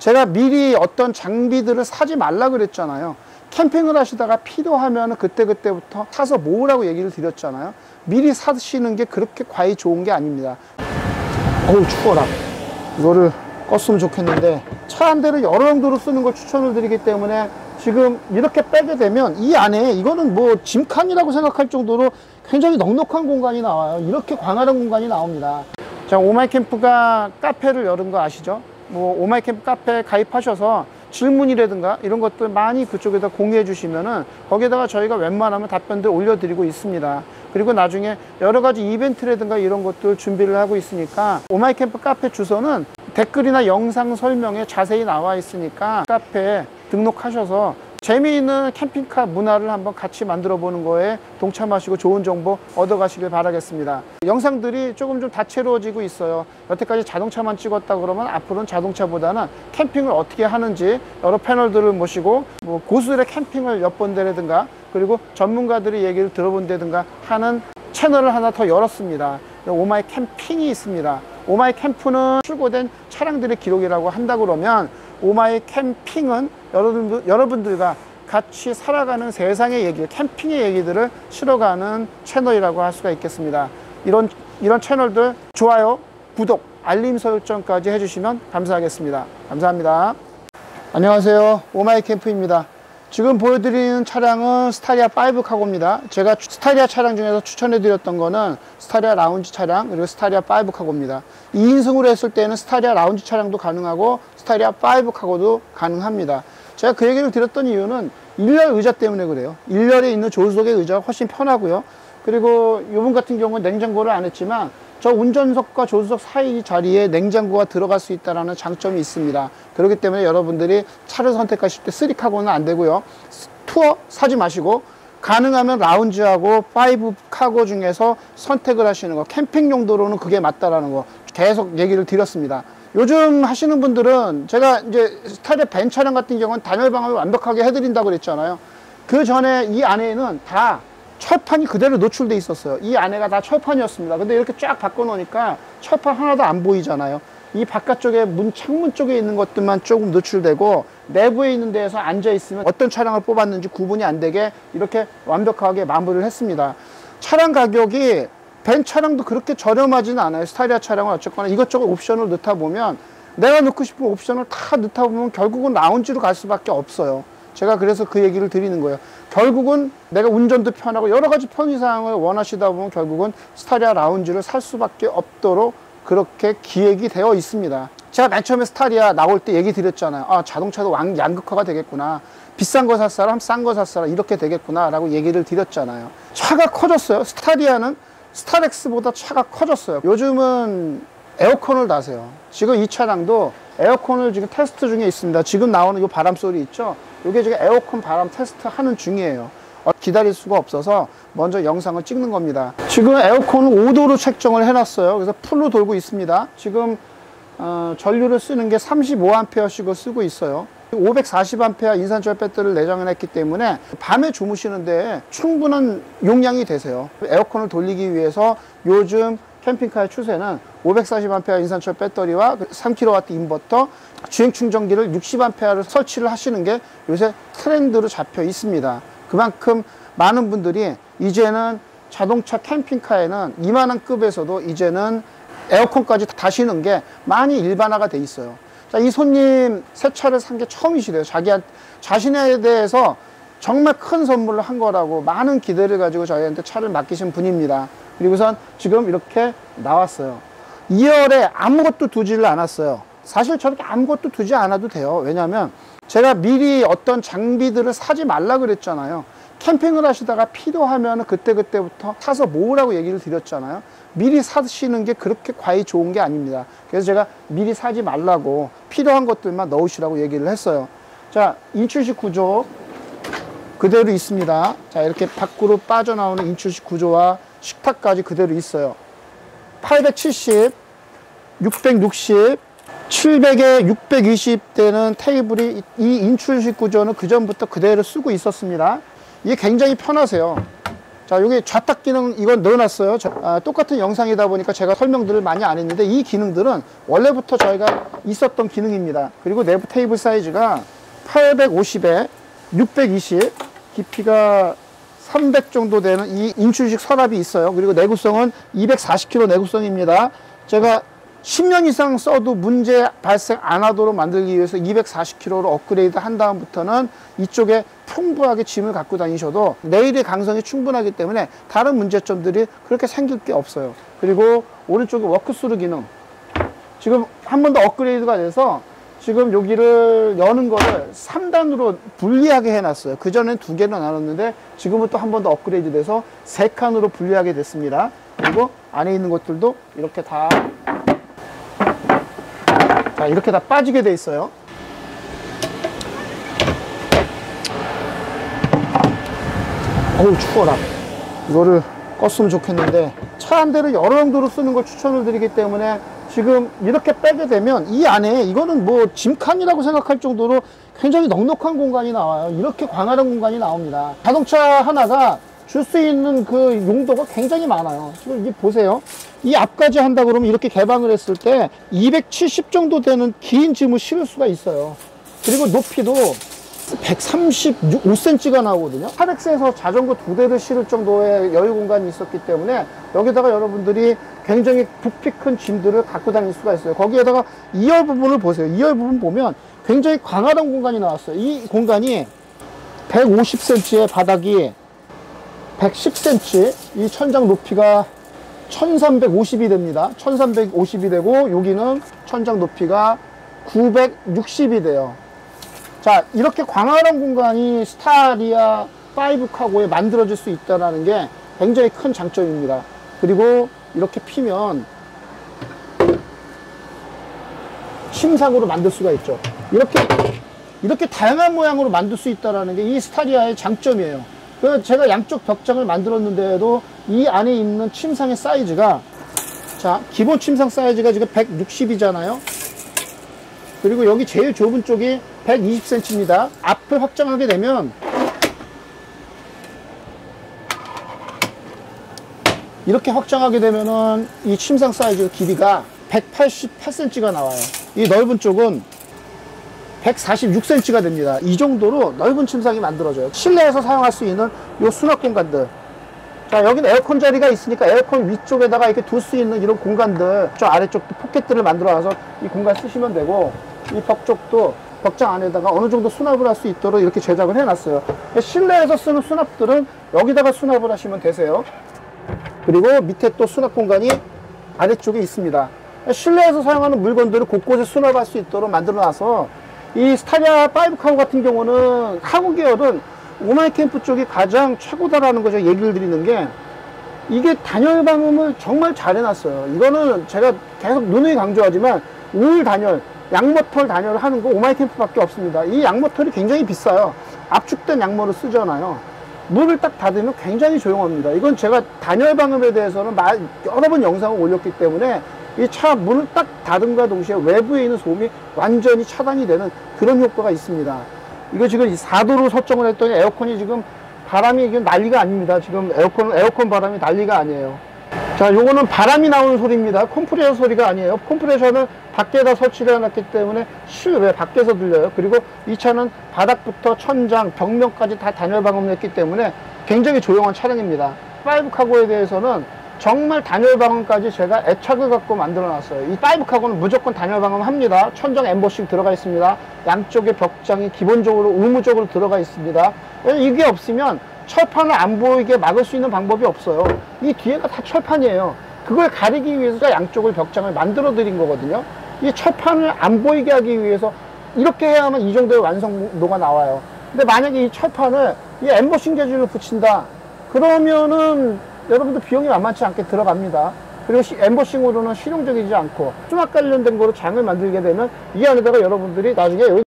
제가 미리 어떤 장비들을 사지 말라 그랬잖아요. 캠핑을 하시다가 필요하면 그때부터 사서 모으라고 얘기를 드렸잖아요. 미리 사시는 게 그렇게 과히 좋은 게 아닙니다. 어우, 추워라. 이거를 껐으면 좋겠는데, 차 한 대를 여러 용도로 쓰는 걸 추천을 드리기 때문에 지금 이렇게 빼게 되면 이 안에, 이거는 뭐 짐칸이라고 생각할 정도로 굉장히 넉넉한 공간이 나와요. 이렇게 광활한 공간이 나옵니다. 자, 오마이캠프가 카페를 열은 거 아시죠? 뭐 오마이캠프 카페에 가입하셔서 질문이라든가 이런 것들 많이 그쪽에다 공유해 주시면은 거기에다가 저희가 웬만하면 답변들 올려드리고 있습니다. 그리고 나중에 여러 가지 이벤트라든가 이런 것들 준비를 하고 있으니까, 오마이캠프 카페 주소는 댓글이나 영상 설명에 자세히 나와 있으니까 카페에 등록하셔서 재미있는 캠핑카 문화를 한번 같이 만들어 보는 거에 동참하시고 좋은 정보 얻어 가시길 바라겠습니다. 영상들이 조금 좀 다채로워지고 있어요. 여태까지 자동차만 찍었다 그러면 앞으로는 자동차보다는 캠핑을 어떻게 하는지 여러 패널들을 모시고 뭐 고수들의 캠핑을 엿본다든가, 그리고 전문가들의 얘기를 들어본다든가 하는 채널을 하나 더 열었습니다. 오마이 캠핑이 있습니다. 오마이 캠프는 출고된 차량들의 기록이라고 한다 그러면, 오마이 캠핑은 여러분들과 같이 살아가는 세상의 얘기, 캠핑의 얘기들을 실어가는 채널이라고 할 수가 있겠습니다. 이런 채널들 좋아요, 구독, 알림 설정까지 해주시면 감사하겠습니다. 감사합니다. 안녕하세요, 오마이 캠프입니다. 지금 보여드리는 차량은 스타리아 5 카고입니다. 제가 스타리아 차량 중에서 추천해드렸던 거는 스타리아 라운지 차량, 그리고 스타리아 5 카고입니다. 2인승으로 했을 때는 스타리아 라운지 차량도 가능하고 스타리아 5 카고도 가능합니다. 제가 그 얘기를 드렸던 이유는 1열 의자 때문에 그래요. 1열에 있는 조수석의 의자가 훨씬 편하고요. 그리고 이분 같은 경우는 냉장고를 안 했지만 저 운전석과 조수석 사이 자리에 냉장고가 들어갈 수 있다는 장점이 있습니다. 그렇기 때문에 여러분들이 차를 선택하실 때 3카고는 안 되고요. 투어 사지 마시고 가능하면 라운지하고 5 카고 중에서 선택을 하시는 거, 캠핑 용도로는 그게 맞다라는 거 계속 얘기를 드렸습니다. 요즘 하시는 분들은, 제가 이제 스타리아 벤 차량 같은 경우는 단열 방음을 완벽하게 해드린다고 그랬잖아요. 그 전에 이 안에는 다 철판이 그대로 노출돼 있었어요. 이 안에가 다 철판이었습니다. 근데 이렇게 쫙 바꿔 놓으니까 철판 하나도 안 보이잖아요. 이 바깥쪽에 창문 쪽에 있는 것들만 조금 노출되고, 내부에 있는 데에서 앉아 있으면 어떤 차량을 뽑았는지 구분이 안 되게 이렇게 완벽하게 마무리를 했습니다. 차량 가격이 벤 차량도 그렇게 저렴하지는 않아요. 스타리아 차량은 어쨌거나 이것저것 옵션을 넣다 보면, 내가 넣고 싶은 옵션을 다 넣다 보면 결국은 라운지로 갈 수밖에 없어요. 제가 그래서 그 얘기를 드리는 거예요. 결국은 내가 운전도 편하고 여러 가지 편의사항을 원하시다 보면 결국은 스타리아 라운지를 살 수밖에 없도록 그렇게 기획이 되어 있습니다. 제가 맨 처음에 스타리아 나올 때 얘기 드렸잖아요. 아, 자동차도 양극화가 되겠구나. 비싼 거 살 사람, 싼 거 살 사람, 이렇게 되겠구나 라고 얘기를 드렸잖아요. 차가 커졌어요. 스타리아는 스타렉스보다 차가 커졌어요. 요즘은 에어컨을 다세요. 지금 이 차량도 에어컨을 지금 테스트 중에 있습니다. 지금 나오는 이 바람 소리 있죠? 이게 지금 에어컨 바람 테스트 하는 중이에요. 기다릴 수가 없어서 먼저 영상을 찍는 겁니다. 지금 에어컨을 5도로 책정을 해놨어요. 그래서 풀로 돌고 있습니다. 지금 전류를 쓰는 게 35A씩을 쓰고 있어요. 540A 인산철 배터리를 내장을 했기 때문에 밤에 주무시는데 충분한 용량이 되세요. 에어컨을 돌리기 위해서 요즘 캠핑카의 추세는 540A 인산철 배터리와 3kW 인버터, 주행 충전기를 60A를 설치를 하시는 게 요새 트렌드로 잡혀 있습니다. 그만큼 많은 분들이 이제는 자동차 캠핑카에는 이만한 급에서도 이제는 에어컨까지 다시는 게 많이 일반화가 돼 있어요. 자, 이 손님 새 차를 산 게 처음이시래요. 자신에 대해서 정말 큰 선물을 한 거라고 많은 기대를 가지고 저희한테 차를 맡기신 분입니다. 그리고선 지금 이렇게 나왔어요. 2열에 아무것도 두지를 않았어요. 사실 저렇게 아무것도 두지 않아도 돼요. 왜냐면 제가 미리 어떤 장비들을 사지 말라 그랬잖아요. 캠핑을 하시다가 필요하면 그때부터 사서 모으라고 얘기를 드렸잖아요. 미리 사시는 게 그렇게 과히 좋은 게 아닙니다. 그래서 제가 미리 사지 말라고 필요한 것들만 넣으시라고 얘기를 했어요. 자, 인출식 구조 그대로 있습니다. 자, 이렇게 밖으로 빠져나오는 인출식 구조와 식탁까지 그대로 있어요. 870, 660, 700에 620 되는 테이블이, 이 인출식 구조는 그 전부터 그대로 쓰고 있었습니다. 이게 굉장히 편하세요. 자, 여기 좌탁 기능 이건 넣어놨어요. 똑같은 영상이다 보니까 제가 설명들을 많이 안 했는데 이 기능들은 원래부터 저희가 있었던 기능입니다. 그리고 내부 테이블 사이즈가 850에 620, 깊이가 300 정도 되는 이 인출식 서랍이 있어요. 그리고 내구성은 240kg 내구성입니다. 제가 10년 이상 써도 문제 발생 안 하도록 만들기 위해서 240kg로 업그레이드 한 다음부터는 이쪽에 풍부하게 짐을 갖고 다니셔도 내일의 강성이 충분하기 때문에 다른 문제점들이 그렇게 생길 게 없어요. 그리고 오른쪽에 워크스루 기능, 지금 한 번 더 업그레이드가 돼서 지금 여기를 여는 거를 3단으로 분리하게 해놨어요. 그전엔 2개로 나눴는데 지금은 또 한 번 더 업그레이드 돼서 3칸으로 분리하게 됐습니다. 그리고 안에 있는 것들도 이렇게 다 이렇게 다 빠지게 돼 있어요. 어우, 추워라. 이거를 껐으면 좋겠는데 차 한 대를 여러 용도로 쓰는 걸 추천을 드리기 때문에 지금 이렇게 빼게 되면 이 안에 이거는 뭐 짐칸이라고 생각할 정도로 굉장히 넉넉한 공간이 나와요. 이렇게 광활한 공간이 나옵니다. 자동차 하나가 줄 수 있는 그 용도가 굉장히 많아요. 지금 이게 보세요. 이 앞까지 한다 그러면 이렇게 개방을 했을 때 270 정도 되는 긴 짐을 실을 수가 있어요. 그리고 높이도 135cm가 나오거든요. 하덱스에서 자전거 2대를 실을 정도의 여유 공간이 있었기 때문에 여기다가 여러분들이 굉장히 부피 큰 짐들을 갖고 다닐 수가 있어요. 거기에다가 2열 부분을 보세요. 2열 부분 보면 굉장히 광활한 공간이 나왔어요. 이 공간이 150cm의 바닥이 110cm, 이 천장 높이가 1350이 됩니다. 1350이 되고 여기는 천장 높이가 960이 돼요. 자, 이렇게 광활한 공간이 스타리아 5 카고에 만들어질 수 있다는 게 굉장히 큰 장점입니다. 그리고 이렇게 피면 침상으로 만들 수가 있죠. 이렇게 다양한 모양으로 만들 수 있다는 게 이 스타리아의 장점이에요. 그래서 제가 양쪽 벽장을 만들었는데도 이 안에 있는 침상의 사이즈가, 자, 기본 침상 사이즈가 지금 160이잖아요. 그리고 여기 제일 좁은 쪽이 120cm입니다. 앞을 확장하게 되면 이렇게 확장하게 되면은 이 침상 사이즈 길이가 188cm가 나와요. 이 넓은 쪽은 146cm가 됩니다. 이 정도로 넓은 침상이 만들어져요. 실내에서 사용할 수 있는 요 수납 공간들. 자, 여기는 에어컨 자리가 있으니까 에어컨 위쪽에다가 이렇게 둘 수 있는 이런 공간들, 저 아래쪽도 포켓들을 만들어 놔서 이 공간 쓰시면 되고, 이 벽 쪽도 벽장 안에다가 어느 정도 수납을 할 수 있도록 이렇게 제작을 해놨어요. 실내에서 쓰는 수납들은 여기다가 수납을 하시면 되세요. 그리고 밑에 또 수납 공간이 아래쪽에 있습니다. 실내에서 사용하는 물건들을 곳곳에 수납할 수 있도록 만들어 놔서 이 스타리아 5 카고 같은 경우는 카고 계열은 오마이 캠프 쪽이 가장 최고다라는 거 제가 얘기를 드리는 게, 이게 단열 방음을 정말 잘 해놨어요. 이거는 제가 계속 누누이 강조하지만 우울 단열, 양모털 단열을 하는 거 오마이 캠프밖에 없습니다. 이 양모털이 굉장히 비싸요. 압축된 양모를 쓰잖아요. 문을 딱 닫으면 굉장히 조용합니다. 이건 제가 단열 방음에 대해서는 여러 번 영상을 올렸기 때문에 이 차 문을 딱 닫음과 동시에 외부에 있는 소음이 완전히 차단이 되는 그런 효과가 있습니다. 이거 지금 4도로 설정을 했더니 에어컨이 지금 바람이 이게 난리가 아닙니다. 지금 에어컨 바람이 난리가 아니에요. 자, 요거는 바람이 나오는 소리입니다. 컴프레셔 소리가 아니에요. 컴프레셔는 밖에다 설치를 해놨기 때문에 실외 밖에서 들려요. 그리고 이 차는 바닥부터 천장, 벽면까지 다 단열 방음을 했기 때문에 굉장히 조용한 차량입니다. 5 카고에 대해서는 정말 단열 방음까지 제가 애착을 갖고 만들어 놨어요. 이 5 카고는 무조건 단열 방음 합니다. 천정 엠보싱 들어가 있습니다. 양쪽에 벽장이 기본적으로 의무적으로 들어가 있습니다. 이게 없으면 철판을 안 보이게 막을 수 있는 방법이 없어요. 이 뒤에가 다 철판이에요. 그걸 가리기 위해서 양쪽을 벽장을 만들어 드린 거거든요. 이 철판을 안 보이게 하기 위해서 이렇게 해야만 이 정도의 완성도가 나와요. 근데 만약에 이 철판을 이 엠보싱 재질을 붙인다 그러면은 여러분들 비용이 만만치 않게 들어갑니다. 그리고 엠보싱으로는 실용적이지 않고 수납 관련된 거로 장을 만들게 되면 이 안에다가 여러분들이 나중에